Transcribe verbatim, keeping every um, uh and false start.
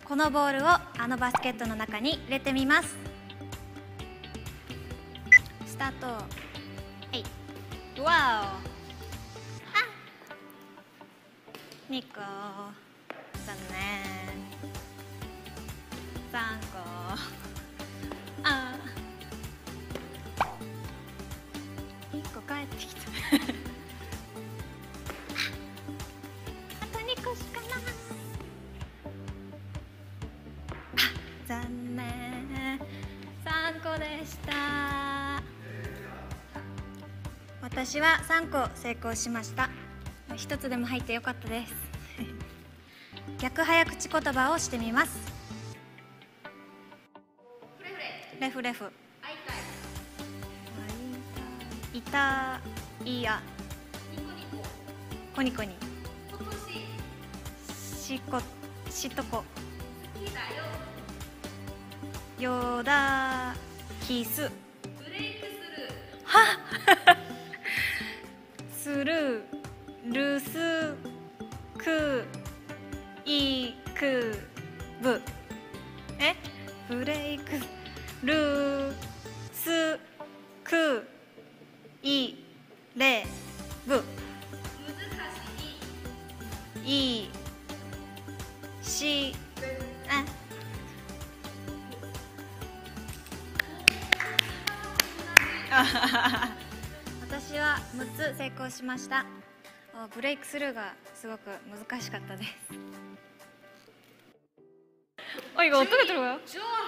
このボールをあのバスケットの中に入れてみます。スタート。はい。わお。あ。にこ。残念。さんこ。あ。いっこ帰ってきた。あとにこしかない。残念。さんこでした。私はさんこ成功しました。ひとつでも入ってよかったです。逆早口言葉をしてみます。レフレフ。いたいや。コニコニ。しこしとこ。よだキス。ブレイクスルー。はスルールスクイクブ。えブレイクルスクイレブ。いしあ私はむつ成功しました。ブレイクスルーがすごく難しかったです。あ、이거어떻게들어가요